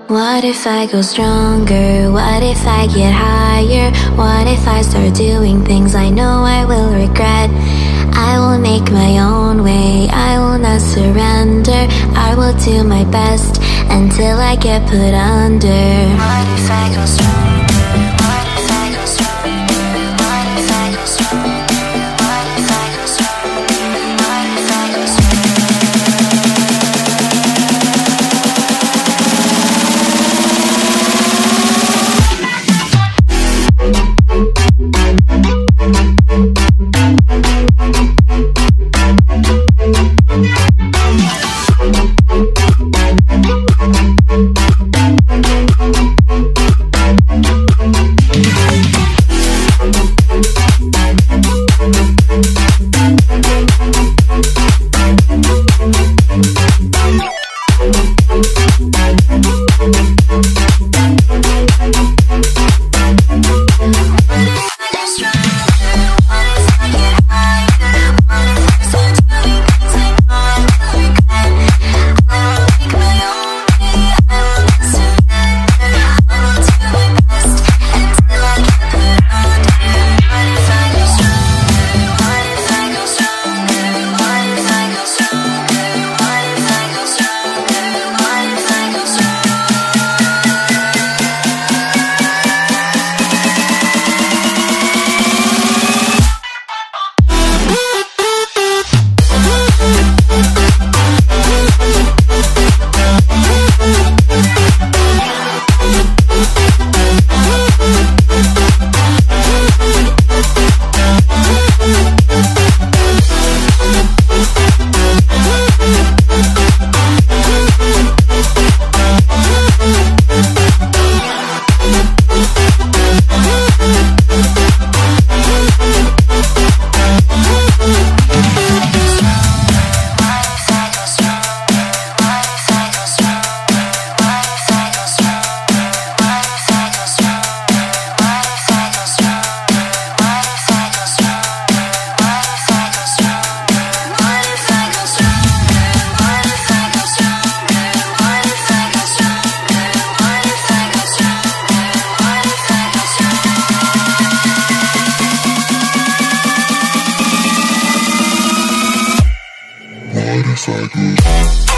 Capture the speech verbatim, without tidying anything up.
What if I go stronger? What if I get higher? What if I start doing things I know I will regret? I will make my own way, I will not surrender. I will do my best until I get put under. What if I go stronger? What if I go stronger? What if I go stronger? What if I go stronger? What if I go Cycle.